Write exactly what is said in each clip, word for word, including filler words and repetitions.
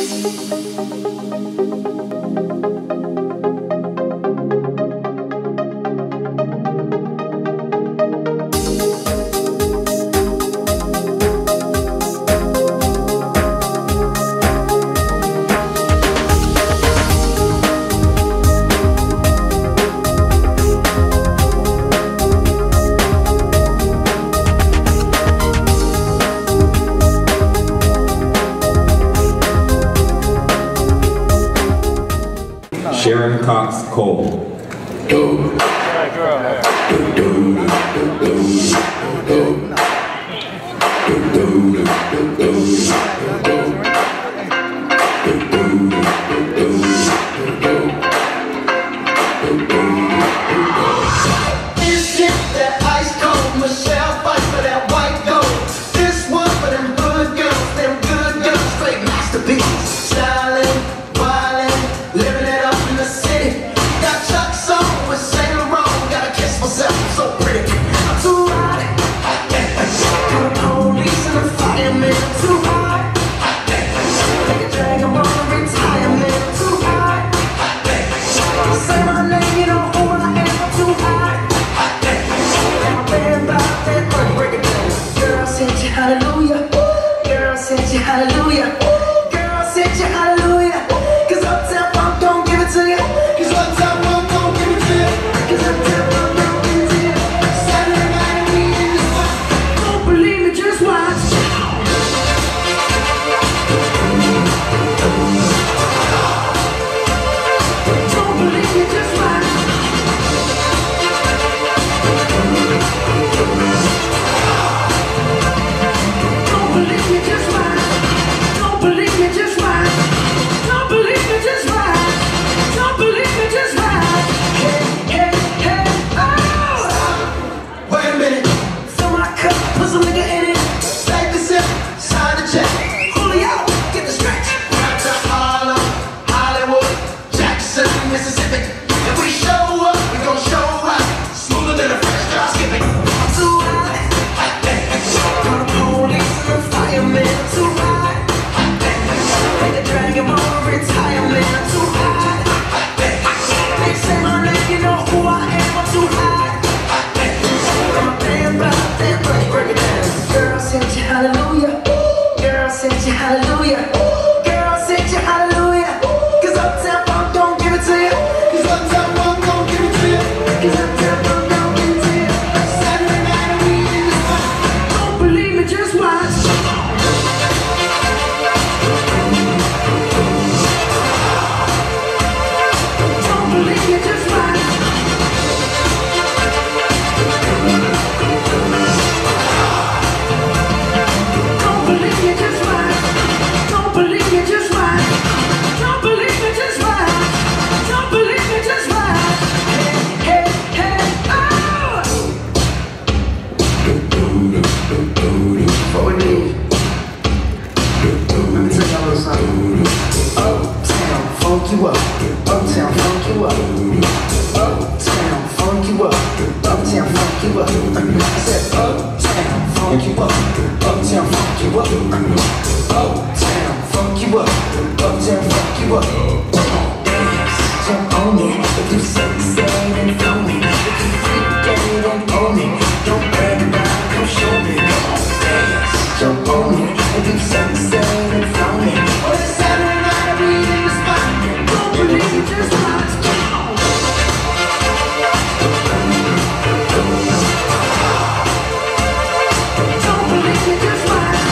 Sharon Cox Cole. Hallelujah, girl, sent you hallelujah, girl, sent you hallelujah, cause Uptown Funk don't give it to you, cause Uptown Funk don't give it to you, cause Uptown Funk don't give it to you. Saturday night we in the spot, don't believe me, just watch. Don't believe me, just watch. Don't believe me, just watch. Don't believe me, just watch. Don't believe me, just watch. Don't believe me, just watch. Hey, hey, hey, oh! Wait a minute. Fill my cup, put some nigga in it. Take the sip, sign the check. Julio, get the stretch. Right to Harlem, Hollywood, Jackson, Mississippi. If we show up, we gon' show out. Smoother than a fresh drop skipping. I'm too hot. Call the police and the fireman. I'm too hot. Like a dragon ball retirement. I'm too hot. They say my name, you know who I am. I'm too hot. I'm a band by band, break, break it down. Girl, sent you hallelujah. Girl, sent you hallelujah. Girl, sent you hallelujah. Cause Uptown Funk don't give it to you. Cause Uptown Funk don't give it to you. Cause Uptown Funk don't give it to you. Saturday night we in the spot. Don't believe me, just watch. Don't believe me, just watch. Don't believe me, just watch. Don't believe me, just watch. Don't believe me, just watch. Don't believe me, just watch. Hey, hey, hey, oh! What we need? Let me tell y'all a little something. Uptown, funk you up. Uptown, funk you up. Uptown, funk you up. Uptown, funk you up. I said uptown, funk you up. Uptown, funk you up. Uptown, funk you up. Uptown, funk you up. Dance, jump on me. If you sexy and flow me. If you freak it and own me. Don't brag about it, come show me. Dance, jump on me. If you sexy and flow me. Oh, it's Saturday night, we in the spot. Don't believe me, just watch. Don't believe me, just watch.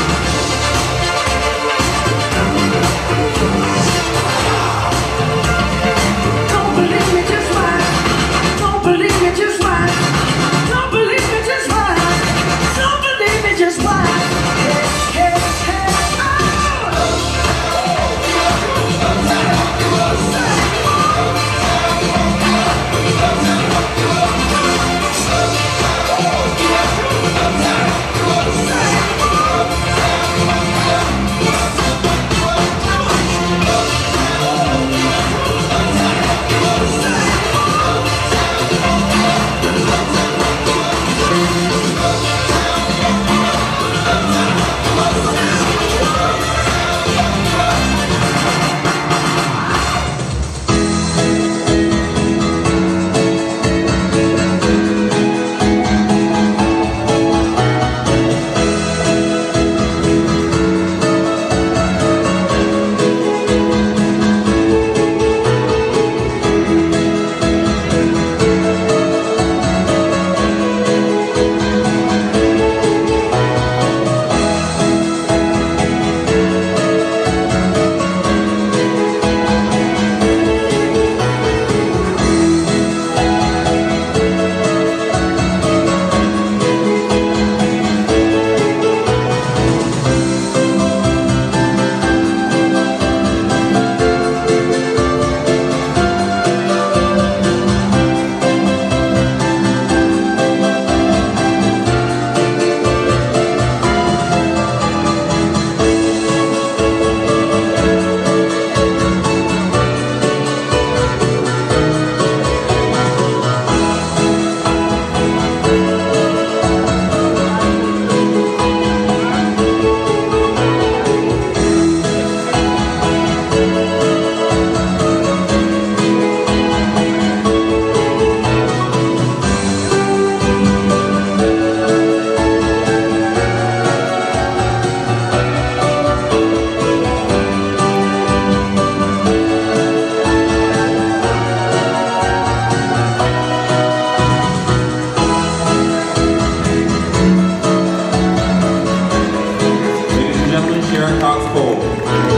Don't believe me, just watch. Don't believe me, just watch. Don't believe me, just watch. Don't believe me, just watch. Hey, hey, hey. Sharon Cox Cole.